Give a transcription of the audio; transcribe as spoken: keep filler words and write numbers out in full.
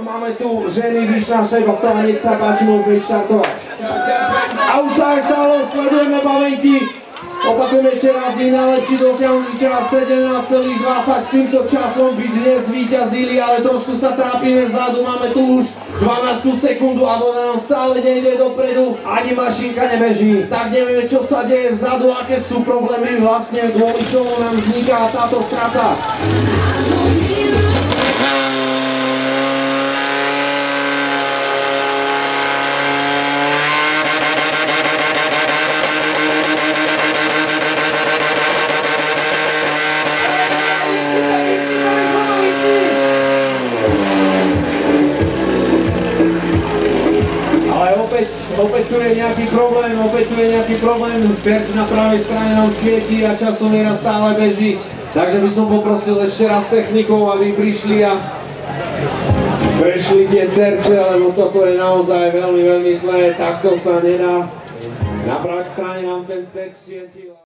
máme tu ženy, Vyšná Šejbastová, nech sa páči, môžeme ich štartovať. A už sa aj stalo, sledujeme bavenky. Opakujem ešte raz, ich najlepší dosiahnutý čas sedemnásť celých dvadsať. S týmto časom by dnes víťazili, ale trošku sa trápime vzadu. Máme tu už dvanástu sekundu a voda nám stále nejde dopredu. Ani mašinka nebeží. Tak nevieme, čo sa deje vzadu, aké sú problémy vlastne, kvôli čomu nám vzniká táto strata. Opäť tu je nejaký problém, opäť tu je nejaký problém, terč na pravej strane nám svieti a časomiera stále beží. Takže by som poprosil ešte raz technikov, aby prišli a prešli tie terče, lebo toto je naozaj veľmi, veľmi zlé, takto sa nedá. Na pravej strane nám ten terč svieti.